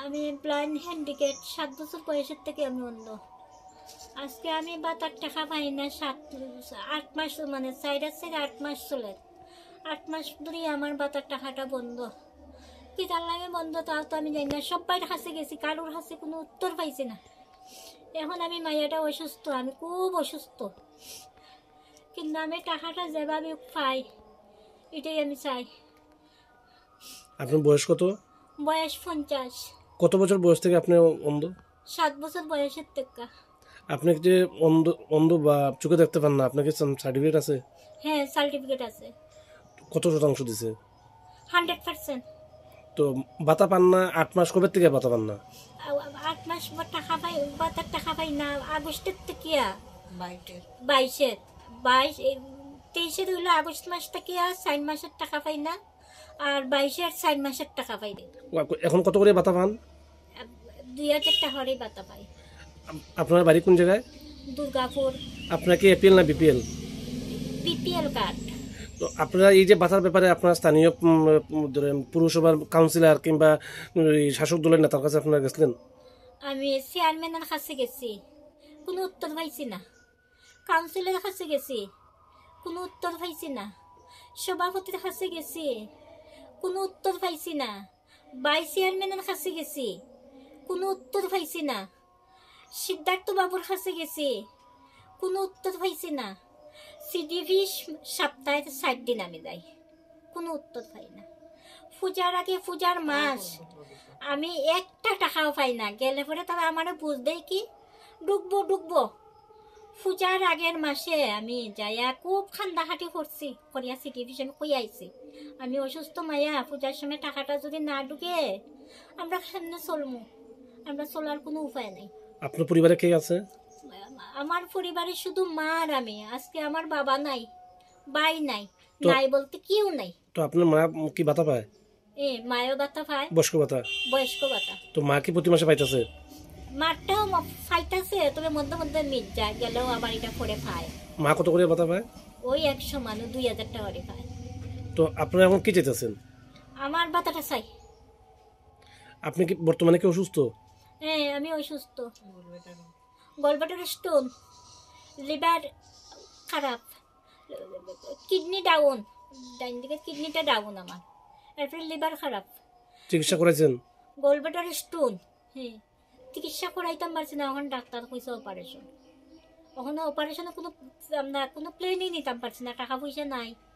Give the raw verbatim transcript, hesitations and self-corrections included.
আমি blind handicap, সাত বছর বয়সের থেকে আমি অন্ধ। আজকে আমি বাতার টাকা পাই না, সাত আট মাস মানে চাইরার থেকে আট মাস চলে, আট মাস ধরে আমার বাতার টাকাটা বন্ধ। কি তার লাগে বন্ধ তাও তো আমি জানি না। সবাই কাছে গেছি, কারোর কাছে কোনো উত্তর পাইছি না। এখন আমি মাইয়াটা অসুস্থ, আমি খুব অসুস্থ, কিন্তু আমি টাকাটা যেভাবে পাই এটাই আমি চাই। আপনার বয়স কত? বয়স পঞ্চাশ। কত বছর বয়স থেকে আপনি অন্ধ? সাত বছর বয়সের থেকে। আপনি যে অন্ধ অন্ধ বা চোখে দেখতে পান না, আপনাকে সার্টিফিকেট আছে? হ্যাঁ, সার্টিফিকেট আছে। কত শতাংশ দিছে? Hundred percent. তো বাতা পান না আট মাস, কবে থেকে বাতা পান না? আট মাস বা টাকা পাই, বাতার টাকা পাই না আগস্টের থেকে, বাইশের বাইশ তেইশের হইলো আগস্ট মাস থেকে চার মাসের টাকা পাই না, আর বাইশের চার মাসের টাকা পাই না। এখন কত করে বাতা পান? দুই হাজার টাকারই বাতা পাই। আপনার বাড়ি কোন জায়গায়? দুর্গাপুর। আপনার কি এপিএল না বিপিএল? BPL card. তো আপনারা এই যে বাতার ব্যাপারে আপনার স্থানীয় পুরসভার কাউন্সিলর কিংবা শাসক দলের নেতার কাছে আপনারা গেছিলেন? আমি চেয়ারম্যানের কাছে গেছি, কোনো উত্তর পাইছি না। কাউন্সিলের কাছে গেছি, কোনো উত্তর পাইছি না। সভাপতির কাছে গেছি, কোনো উত্তর পাইছি না। ভাইস চেয়ারম্যানের কাছে গেছি, কোনো উত্তর পাইছি না। সিদ্ধার্থ বাবুর কাছে গেছি, কোনো উত্তর পাইছি না। সিডিভি সপ্তাহে ষাট দিন আমি যাই, কোনো উত্তর পাই না। পূজার আগে পূজার মাস আমি একটা টাকাও পাই না। গেলে পরে তবে আমার বুঝতেই কি ডুববো ডুববো। পূজার আগের মাসে আমি যাইয়া খুব খান্দাখাটি করছি, করিয়া সিটিভি আমি কই আইছি আমি অসুস্থ মাইয়া, পূজার সময় টাকাটা যদি না ঢুকে আমরা সামনে চলমু, আমরা চলার কোনো উপায় নাই। আপনার পরিবারে কে আছে? আমার পরিবারে শুধু মা আর আমি। আজকে আমার বাবা নাই, ভাই নাই, নাই বলতে কেউ নাই। তো আপনার মা কি ভাতা পায়? এ মায়ও ভাতা পায়, বয়স্ক ভাতা। বয়স্ক ভাতা। তো মা কি প্রতি মাসে পাইতেছে? মারটাও ফাইতাছে, তবে মধ্যে মধ্যে মিট যায়, গেলেও আবার এটা করে পায়। মা কত করে ভাতা পায়? ওই একশো মানুষ দুই হাজার টাকা করে পায়। তো আপনারা এখন কি চাইতেছেন? আমার ভাতাটা চাই। আপনি কি বর্তমানে কি অসুস্থ? হ্যাঁ, আমি অসুস্থ। গলব্লাডার স্টোন, লিভার খারাপ, কিডনি ডাউন, ডাইন দিকে কিডনিটা ডাউন আমার, এরপরে লিভার খারাপ। চিকিৎসা করেছেন? গলব্লাডার স্টোন, হ্যাঁ চিকিৎসা করাইতাম পারছি না। এখন ডাক্তার কইছে অপারেশন, ওখানে অপারেশনে কোনো আমরা কোনো প্লেনই নিতাম পারছি না, টাকা পয়সা নাই।